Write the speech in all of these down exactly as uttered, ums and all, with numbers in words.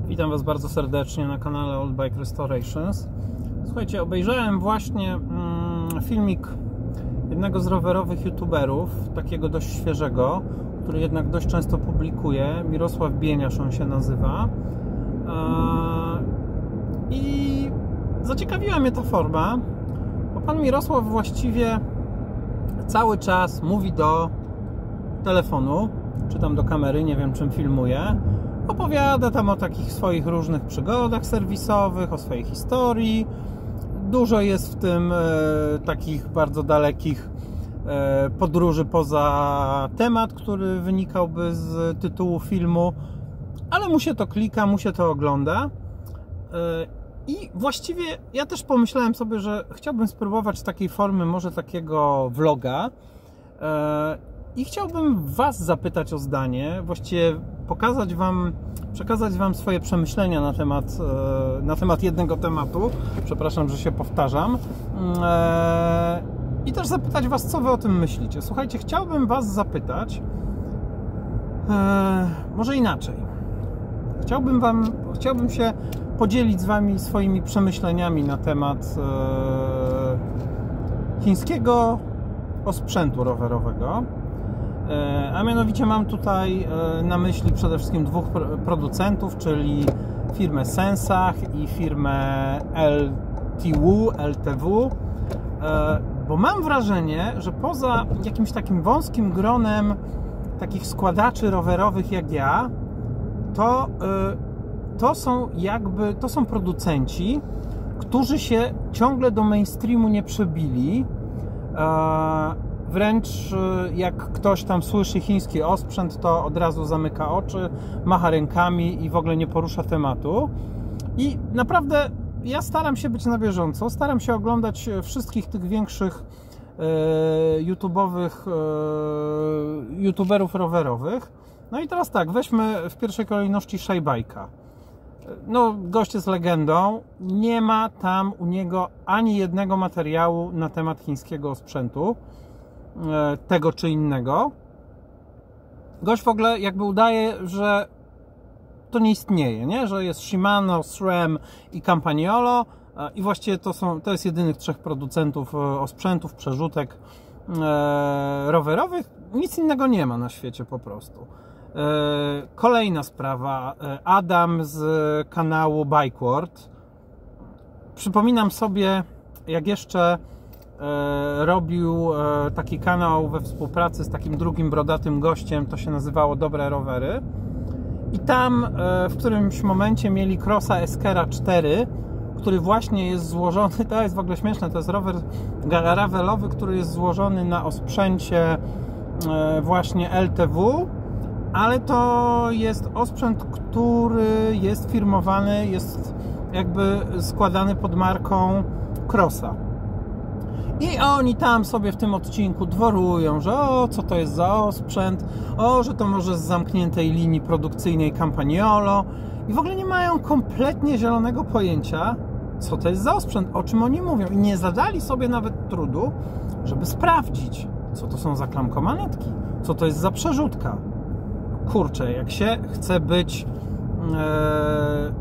Witam Was bardzo serdecznie na kanale Old Bike Restorations. Słuchajcie, obejrzałem właśnie mm, filmik jednego z rowerowych youtuberów, takiego dość świeżego, który jednak dość często publikuje. Mirosław Bieniasz on się nazywa. Eee, I zaciekawiła mnie ta forma, bo pan Mirosław właściwie cały czas mówi do telefonu, czy tam do kamery, nie wiem czym filmuje. Opowiada tam o takich swoich różnych przygodach serwisowych, o swojej historii. Dużo jest w tym e, takich bardzo dalekich e, podróży poza temat, który wynikałby z tytułu filmu, ale mu się to klika, mu się to ogląda. E, I właściwie ja też pomyślałem sobie, że chciałbym spróbować takiej formy, może takiego vloga. E, I chciałbym Was zapytać o zdanie, właściwie pokazać Wam, przekazać Wam swoje przemyślenia na temat, na temat jednego tematu. Przepraszam, że się powtarzam. I też zapytać Was, co Wy o tym myślicie. Słuchajcie, chciałbym Was zapytać, może inaczej. Chciałbym Wam, chciałbym się podzielić z Wami swoimi przemyśleniami na temat chińskiego osprzętu rowerowego. A mianowicie mam tutaj na myśli przede wszystkim dwóch producentów, czyli firmę Sensach i firmę L T W, L T W, bo mam wrażenie, że poza jakimś takim wąskim gronem takich składaczy rowerowych jak ja, to, to są jakby, to są producenci, którzy się ciągle do mainstreamu nie przebili. Wręcz jak ktoś tam słyszy chiński osprzęt, to od razu zamyka oczy, macha rękami i w ogóle nie porusza tematu. I naprawdę ja staram się być na bieżąco, staram się oglądać wszystkich tych większych e, YouTube'owych e, YouTuberów rowerowych. No i teraz tak, weźmy w pierwszej kolejności Shaybike'a. No, gość jest legendą, nie ma tam u niego ani jednego materiału na temat chińskiego osprzętu, tego czy innego. Gość w ogóle jakby udaje, że to nie istnieje, nie? Że jest Shimano, SRAM i Campagnolo i właściwie to, są, to jest jedynych trzech producentów osprzętów, przerzutek rowerowych. Nic innego nie ma na świecie po prostu. Kolejna sprawa, Adam z kanału Bike World. Przypominam sobie, jak jeszcze robił taki kanał we współpracy z takim drugim brodatym gościem, to się nazywało Dobre Rowery, i tam w którymś momencie mieli Crossa Eskera cztery, który właśnie jest złożony, to jest w ogóle śmieszne, to jest rower gravelowy, który jest złożony na osprzęcie właśnie L T W, ale to jest osprzęt, który jest firmowany, jest jakby składany pod marką Crossa. I oni tam sobie w tym odcinku dworują, że o, co to jest za osprzęt, o, że to może z zamkniętej linii produkcyjnej Campagnolo, i w ogóle nie mają kompletnie zielonego pojęcia, co to jest za osprzęt, o czym oni mówią, i nie zadali sobie nawet trudu, żeby sprawdzić, co to są za klamkomanetki, co to jest za przerzutka. Kurczę, jak się chce być e,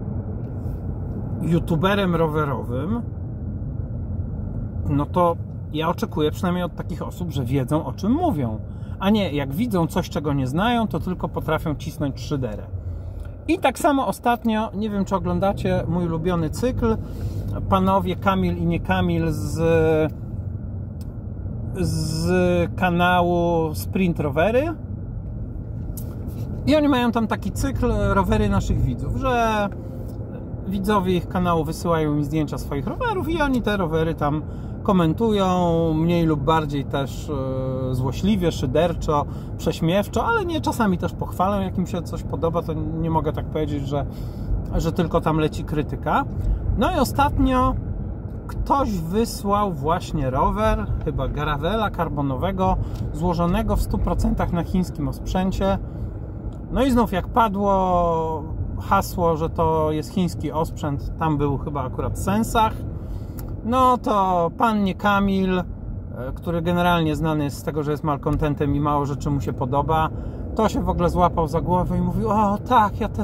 youtuberem rowerowym, no to ja oczekuję przynajmniej od takich osób, że wiedzą, o czym mówią, a nie jak widzą coś, czego nie znają, to tylko potrafią cisnąć trzy derę. I tak samo ostatnio, nie wiem czy oglądacie mój ulubiony cykl, panowie Kamil i nie Kamil z, z kanału Sprint Rowery, i oni mają tam taki cykl rowery naszych widzów, że widzowie ich kanału wysyłają mi zdjęcia swoich rowerów i oni te rowery tam komentują, mniej lub bardziej też e, złośliwie, szyderczo, prześmiewczo, ale nie, czasami też pochwalą, jak im się coś podoba, to nie mogę tak powiedzieć, że, że tylko tam leci krytyka. No i ostatnio ktoś wysłał właśnie rower, chyba gravela karbonowego, złożonego w stu procentach na chińskim osprzęcie. No i znów jak padło hasło, że to jest chiński osprzęt, tam był chyba akurat Sensach, no to pan nie Kamil, który generalnie znany jest z tego, że jest malkontentem i mało rzeczy mu się podoba, to się w ogóle złapał za głowę i mówił: o tak, ja te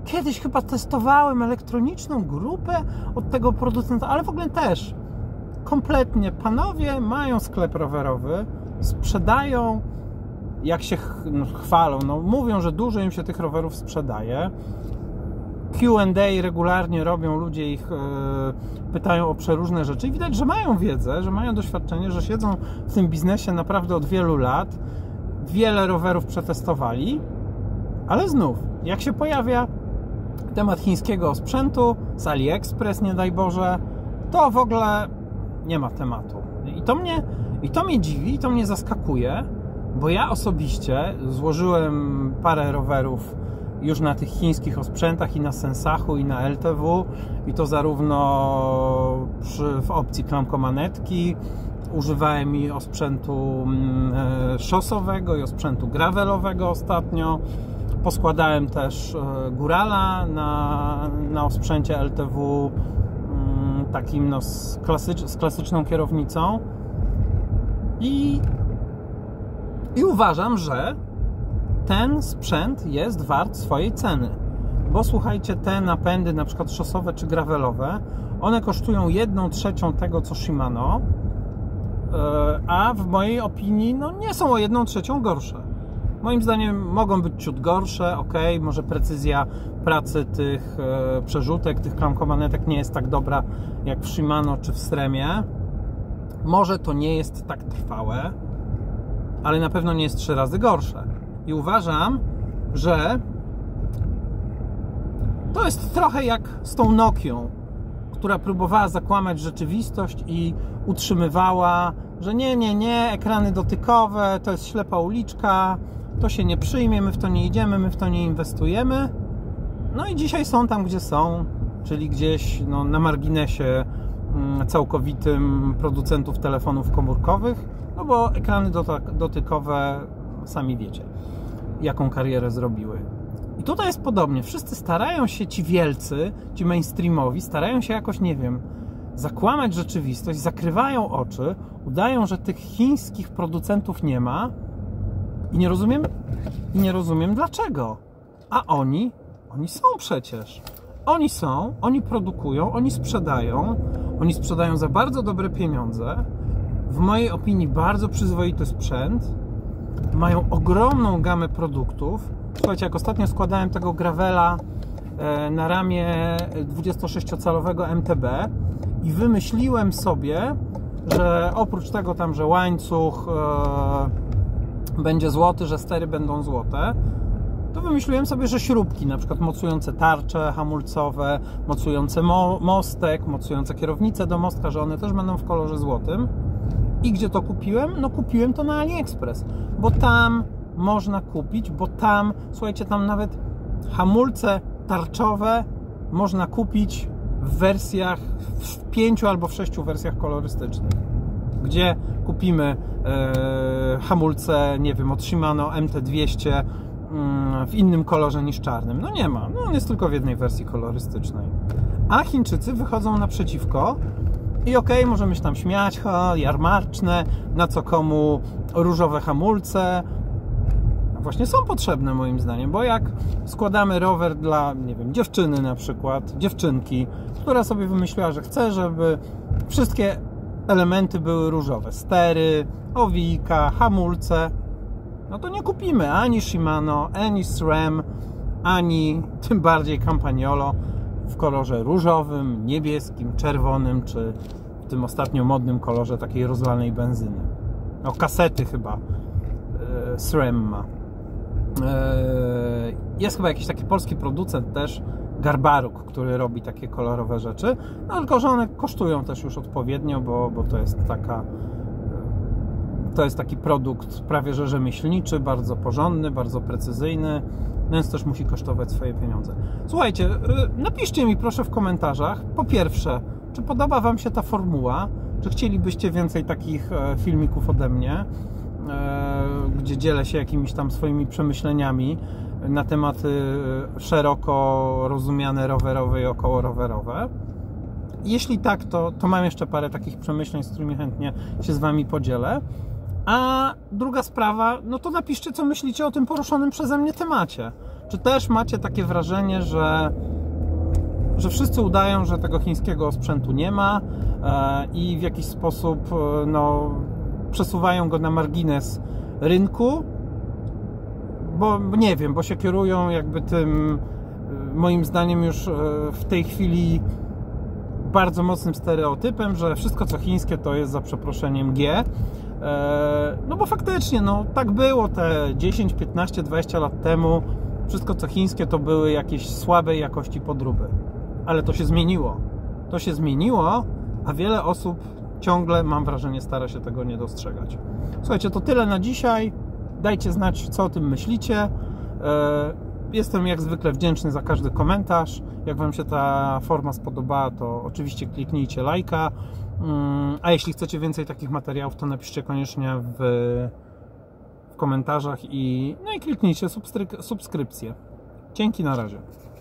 Kiedyś chyba testowałem elektroniczną grupę od tego producenta, ale w ogóle też kompletnie. Panowie mają sklep rowerowy, sprzedają, jak się no, chwalą, no, mówią, że dużo im się tych rowerów sprzedaje. Q and A regularnie robią, ludzie ich e, pytają o przeróżne rzeczy i widać, że mają wiedzę, że mają doświadczenie, że siedzą w tym biznesie naprawdę od wielu lat, wiele rowerów przetestowali, ale znów, jak się pojawia temat chińskiego sprzętu z AliExpress, nie daj Boże, to w ogóle nie ma tematu. I to mnie, i to mnie dziwi, i to mnie zaskakuje, bo ja osobiście złożyłem parę rowerów już na tych chińskich osprzętach i na Sensachu, i na L T W, i to zarówno przy, w opcji klamkomanetki. Używałem i osprzętu e, szosowego, i osprzętu gravelowego ostatnio. Poskładałem też e, górala na, na osprzęcie L T W m, takim no, z, klasycz, z klasyczną kierownicą i, i uważam, że ten sprzęt jest wart swojej ceny, bo słuchajcie, te napędy na przykład szosowe czy gravelowe, one kosztują jedną trzecią tego co Shimano, a w mojej opinii no, nie są o jedną trzecią gorsze. Moim zdaniem mogą być ciut gorsze, ok, może precyzja pracy tych e, przerzutek, tych klamkomanetek nie jest tak dobra jak w Shimano czy w Sremie. Może to nie jest tak trwałe, ale na pewno nie jest trzy razy gorsze. I uważam, że to jest trochę jak z tą Nokią, która próbowała zakłamać rzeczywistość i utrzymywała, że nie, nie, nie, ekrany dotykowe to jest ślepa uliczka, to się nie przyjmie, my w to nie idziemy, my w to nie inwestujemy. No i dzisiaj są tam, gdzie są, czyli gdzieś no, na marginesie całkowitym producentów telefonów komórkowych, no bo ekrany dotykowe, sami wiecie, jaką karierę zrobiły. I tutaj jest podobnie. Wszyscy starają się, ci wielcy, ci mainstreamowi, starają się jakoś, nie wiem, zakłamać rzeczywistość, zakrywają oczy, udają, że tych chińskich producentów nie ma i nie rozumiem, i nie rozumiem dlaczego. A oni, oni są przecież. Oni są, oni produkują, oni sprzedają, oni sprzedają za bardzo dobre pieniądze, w mojej opinii bardzo przyzwoity sprzęt, mają ogromną gamę produktów. Słuchajcie, jak ostatnio składałem tego gravela na ramię dwudziestosześciocalowego M T B i wymyśliłem sobie, że oprócz tego tam, że łańcuch e, będzie złoty, że stery będą złote, to wymyśliłem sobie, że śrubki, na przykład mocujące tarcze hamulcowe, mocujące mo mostek, mocujące kierownicę do mostka, że one też będą w kolorze złotym. I gdzie to kupiłem? No kupiłem to na AliExpress, bo tam można kupić, bo tam, słuchajcie, tam nawet hamulce tarczowe można kupić w wersjach, w pięciu albo w sześciu wersjach kolorystycznych, gdzie kupimy e, hamulce, nie wiem, od Shimano M T dwieście mm, w innym kolorze niż czarnym. No nie ma, no on jest tylko w jednej wersji kolorystycznej. A Chińczycy wychodzą naprzeciwko i okej, okay, możemy się tam śmiać, ha, jarmarczne, na co komu różowe hamulce. Właśnie są potrzebne moim zdaniem, bo jak składamy rower dla, nie wiem, dziewczyny na przykład, dziewczynki, która sobie wymyśliła, że chce, żeby wszystkie elementy były różowe, stery, owijka, hamulce, no to nie kupimy ani Shimano, ani SRAM, ani tym bardziej Campagnolo w kolorze różowym, niebieskim, czerwonym, czy w tym ostatnio modnym kolorze takiej rozlanej benzyny. No kasety chyba e, SRAM ma. Jest chyba jakiś taki polski producent też, Garbaruk, który robi takie kolorowe rzeczy, no tylko że one kosztują też już odpowiednio, bo, bo to jest taka to jest taki produkt prawie że rzemieślniczy, bardzo porządny, bardzo precyzyjny, więc też musi kosztować swoje pieniądze. Słuchajcie, napiszcie mi proszę w komentarzach, po pierwsze, czy podoba Wam się ta formuła, czy chcielibyście więcej takich filmików ode mnie, gdzie dzielę się jakimiś tam swoimi przemyśleniami na tematy szeroko rozumiane rowerowe i okołorowerowe. Jeśli tak, to, to mam jeszcze parę takich przemyśleń, z którymi chętnie się z Wami podzielę. A druga sprawa, no to napiszcie, co myślicie o tym poruszonym przeze mnie temacie. Czy też macie takie wrażenie, że, że wszyscy udają, że tego chińskiego sprzętu nie ma e, i w jakiś sposób e, no, przesuwają go na margines rynku? Bo nie wiem, bo się kierują jakby tym, moim zdaniem już w tej chwili bardzo mocnym stereotypem, że wszystko co chińskie to jest za przeproszeniem G. No bo faktycznie, no tak było te dziesięć, piętnaście, dwadzieścia lat temu. Wszystko co chińskie to były jakieś słabej jakości podróby. Ale to się zmieniło. To się zmieniło, a wiele osób ciągle, mam wrażenie, stara się tego nie dostrzegać. Słuchajcie, to tyle na dzisiaj. Dajcie znać, co o tym myślicie. Jestem jak zwykle wdzięczny za każdy komentarz. Jak Wam się ta forma spodobała, to oczywiście kliknijcie lajka. A jeśli chcecie więcej takich materiałów, to napiszcie koniecznie w, w komentarzach i, no i kliknijcie subskrypcję. Dzięki, na razie.